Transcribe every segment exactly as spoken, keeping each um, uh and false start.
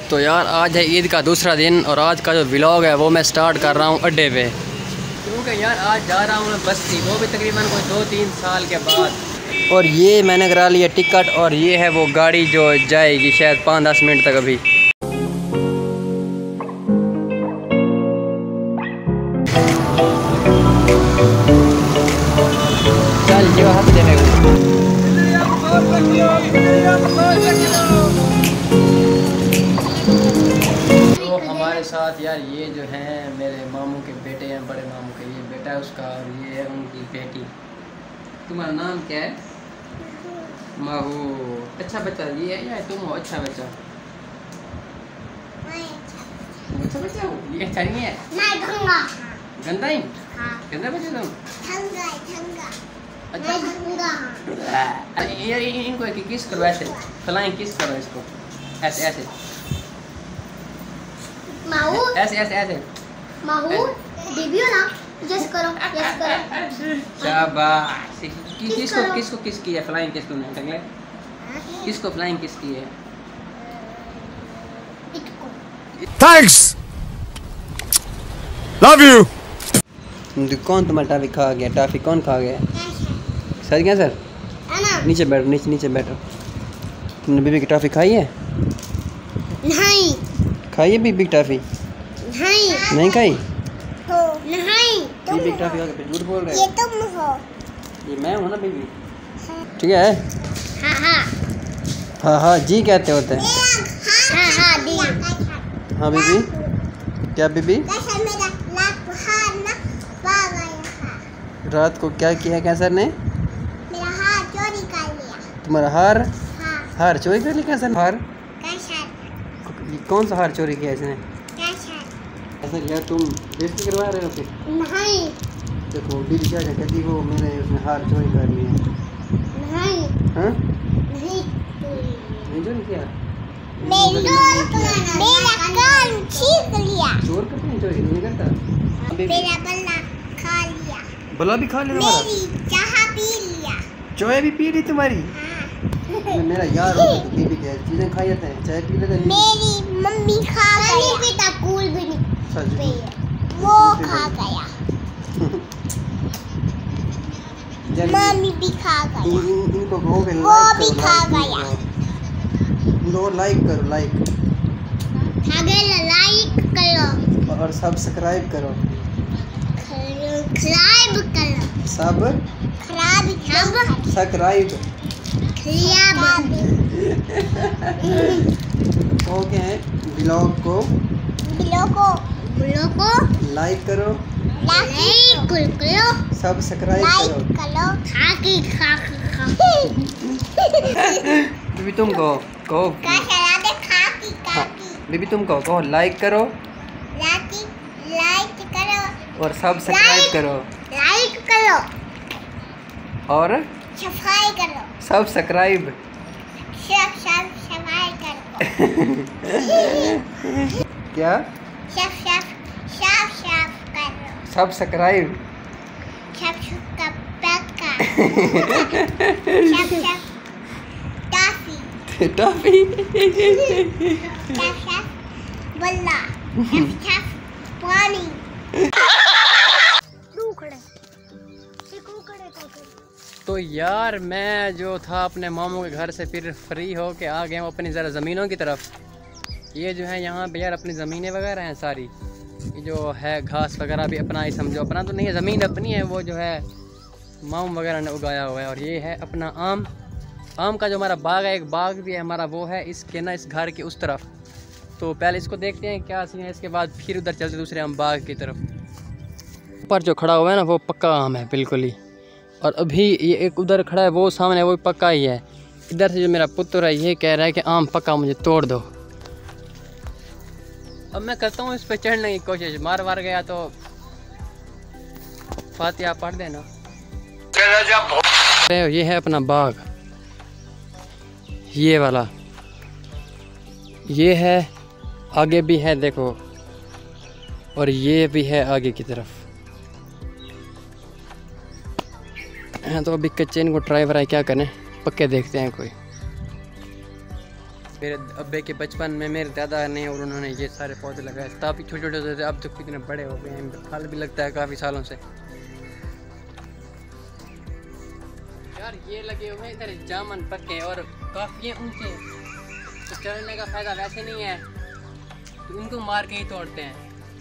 तो यार आज है ईद का दूसरा दिन और आज का जो व्लॉग है वो मैं स्टार्ट कर रहा हूँ अड्डे पे, क्योंकि यार आज जा रहा हूँ मैं बस्ती, वो भी तकरीबन कोई दो तीन साल के बाद। और ये मैंने करा लिया टिकट और ये है वो गाड़ी जो जाएगी शायद पाँच दस मिनट तक अभी। चल जो हाथ देने तो हमारे साथ यार ये जो हैं मेरे मामू के बेटे हैं, बड़े मामू के, ये बेटा है उसका और ये है उनकी बेटी। तुम्हारा नाम क्या है? माहू। अच्छा बच्चा ये है या तुम हो अच्छा बच्चा? अच्छा बच्चा हो ये? अच्छा नहीं है गंदा ही? गंदा बच्चा तुम? अच्छा ये इनको किस करो ऐसे, फ्लाइंग किस करो इसको, ऐसे ऐसे ऐसे ऐसे ऐसे माहू देवियो ना, यस करो यस करो। शाबाश। किसको किसको किस की है फ्लाइंग किस तूने टंगले? किसको फ्लाइंग किस की है? Thanks love you. कौन तुम्हारा टाफी खा गया? टाफी कौन खा गया? सर क्या सर? नीचे बैठो, नीचे नीचे बैठो। तुमने बीबी की टाफी खाई है? नहीं। खाई है बीबी की टाफी? नहीं। नहीं खाई? तो नहीं। बीबी की टाफी खा के झूठ बोल रहे ये हो? तुम हो। ये मैं हूँ ना बीबी। ठीक है? हाँ हाँ हाँ हाँ जी कहते होते हैं। हाँ हाँ दी। हाँ बीबी। क्या बीबी? रात को क्या किया कैंसर ने? मेरा हार चोरी कर लिया। तुम्हारा हार? हाँ। हार चोरी कर लिया कैंसर? हार कैंसर। कौन सा हार चोरी किया इसने? कैंसर। ऐसा यार तुम बेइज्जती करवा रहे हो फिर। नहीं। देखो बीबी क्या कहती वो मेरे उसने हार चोरी कर लिया। नहीं। हाँ? नहीं नहीं चोरी किया? मेरा कान छीन लिया। चोर करते हैं चोरी नहीं करता? मेरा बल्ला खा लिया। बल्ला भी खा लिया तुम्हारा? मेरी चाह पी लिया। चाय भी पी ली तुम्हारी? हाँ। मेरा यार हो तो बीबी क्या चीजें खाई जाते हैं, चाय पी लेते हैं। मेरी मम्मी खा गया। बेटा कूल भी नहीं, वो खा गया। मम्मी भी खा गया। इनको कहोगे वो भी खा गया। इनको लाइक करो, लाइक लाइक करो और सब्सक्राइब करो। सब्सक्राइब करो। सब खराब सब सब्सक्राइब खराब ओके हैं ब्लॉग को ब्लॉग को ब्लॉग को लाइक करो, लाइक करो, सब्सक्राइब करो। करो खाकी खा खा बीबी तुम कहो कहो का सलाद खाकी खाकी। बीबी तुम कहो कहो लाइक करो, लाइक लाइक करो और सब्सक्राइब करो, लाइक करो और सफाई करो, सब्सक्राइब सब सब सफाई करो। क्या? सब सब सब सब करो, सब्सक्राइब सब सब का पक्का। सब सब टाफी टॉफी सब सब बल्ला सब सब पानी। तो यार मैं जो था अपने मामू के घर से फिर फ्री हो के आ गया हूँ अपनी ज़रा ज़मीनों की तरफ। ये जो है यहाँ पे यार अपनी ज़मीनें वगैरह हैं सारी, ये जो है घास वगैरह भी अपना ही समझो, अपना तो नहीं है, ज़मीन अपनी है, वो जो है मामू वगैरह ने उगाया हुआ है। और ये है अपना आम, आम का जो हमारा बाग है, एक बाग भी है हमारा, वो है इसके ना इस घर के उस तरफ। तो पहले इसको देखते हैं क्या सीन है, इसके बाद फिर उधर चलते दूसरे आम बाग की तरफ। ऊपर जो खड़ा हुआ है ना वो पक्का आम है बिल्कुल ही, और अभी ये एक उधर खड़ा है वो सामने वो पक्का ही है। इधर से जो मेरा पुत्र है ये कह रहा है कि आम पक्का मुझे तोड़ दो। अब मैं करता हूँ इस पर चढ़ने की कोशिश, मार मार गया तो फातिहा पढ़ देना। ये है अपना बाग, ये वाला, ये है आगे भी है देखो, और ये भी है आगे की तरफ। तो अभी कच्चे इनको ट्राई वराई क्या करें, पक्के देखते हैं कोई। मेरे अब्बे के बचपन में मेरे दादा ने और उन्होंने ये सारे पौधे लगाए, काफ़ी छोटे छोटे होते थे, अब तो कितने बड़े हो गए हैं, इनका फल भी लगता है काफ़ी सालों से। यार ये लगे हुए हैं इधर जामुन पक्के और काफ़ी ऊंचे, तो चढ़ने का फ़ायदा वैसे नहीं है, तो इनको मार के ही तोड़ते हैं।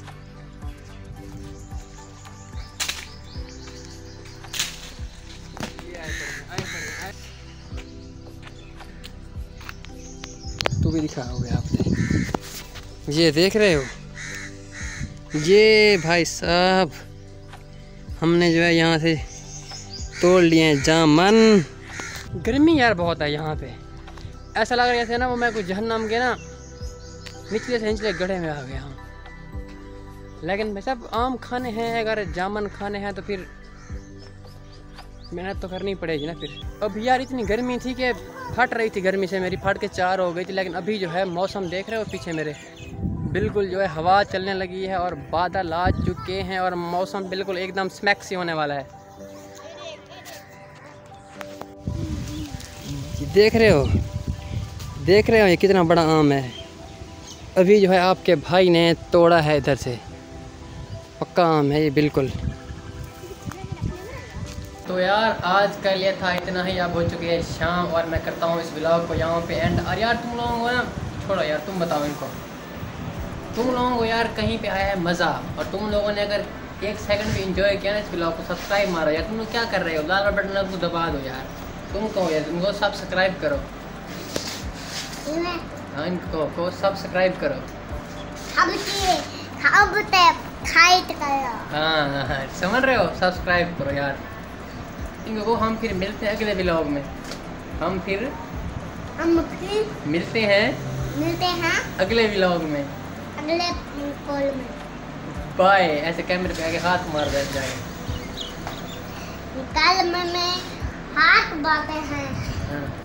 तू भी दिखा होगा आपने, ये देख रहे हो, ये भाई साहब हमने जो है यहाँ से तोड़ लिए हैं जामुन। गर्मी यार बहुत है यहाँ पे, ऐसा लग रहा है जैसे ना वो मैं कुछ जहन्नम के ना निचले से निचले गड्ढे में आ गया हूँ। लेकिन भाई साहब आम खाने हैं, अगर जामुन खाने हैं तो फिर मेहनत तो करनी पड़ेगी ना। फिर अब यार इतनी गर्मी थी कि फट रही थी गर्मी से, मेरी फट के चार हो गई थी। लेकिन अभी जो है मौसम देख रहे हो पीछे मेरे, बिल्कुल जो है हवा चलने लगी है और बादल आ चुके हैं और मौसम बिल्कुल एकदम स्मैक सी होने वाला है। देख रहे हो देख रहे हो ये कितना बड़ा आम है, अभी जो है आपके भाई ने तोड़ा है, इधर से पक्का आम है ये बिल्कुल। तो यार आज का लिए था इतना ही, अब हो चुके हैं शाम और मैं करता हूँ इस व्लॉग को यहाँ पे एंड। और यार तुम लोगों को ना छोड़ो यार, तुम बताओ इनको, तुम लोगों को यार कहीं पे आया है मज़ा और तुम लोगों ने अगर एक सेकंड भी इंजॉय किया ना इस व्लॉग को, सब्सक्राइब मारो यार। तुम लोग क्या कर रहे हो, लाल बटन को दबा दो यार, तुम कहो यार, तुमको सब्सक्राइब करो, हाँ इनको को सब्सक्राइब करो, हाँ हाँ समझ रहे हो, सब्सक्राइब करो यार इनको। हम फिर मिलते हैं अगले व्लॉग में, हम फिर हम फिर मिलते हैं मिलते हैं अगले व्लॉग में, अगले कॉल में। बाय। ऐसे कैमरे पे आके हाथ मार बैठ जाए, कल में हाथ बातें हैं। हाँ।